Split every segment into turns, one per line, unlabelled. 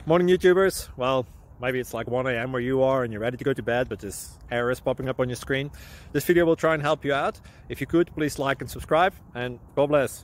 Morning YouTubers. Well, maybe it's like 1 a.m. where you are and you're ready to go to bed, but this error is popping up on your screen. This video will try and help you out. If you could, please like and subscribe, and God bless.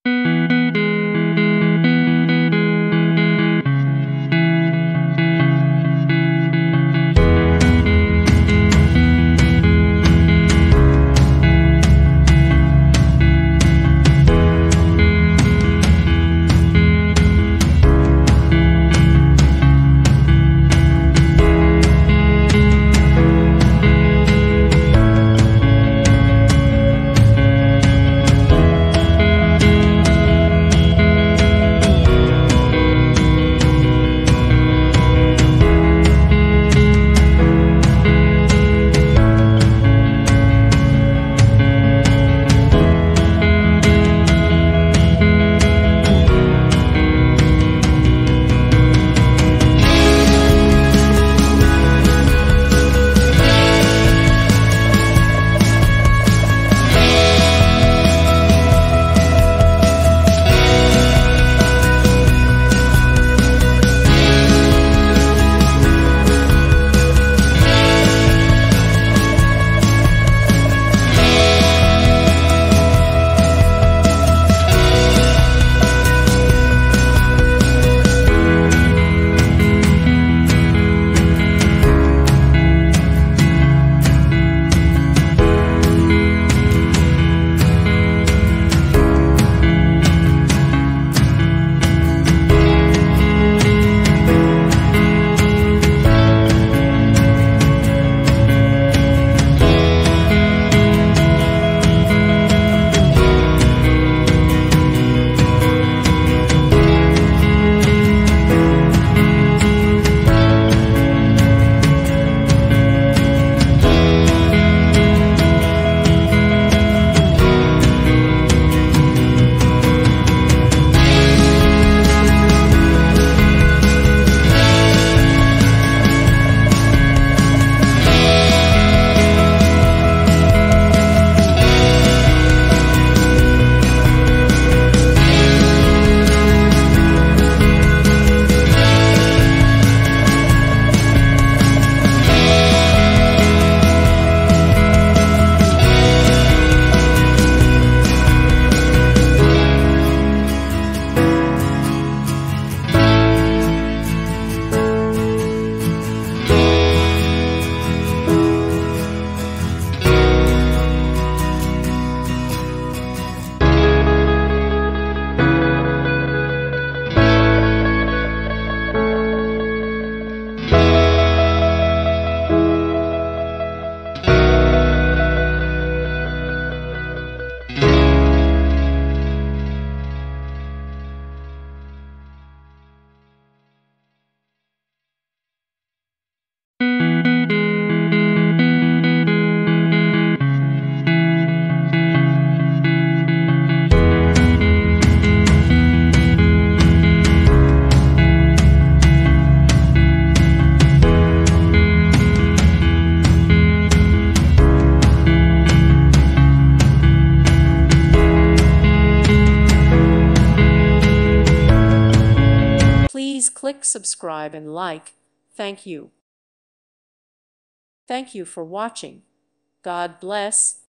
Please click subscribe and like. Thank you. Thank you for watching. God bless.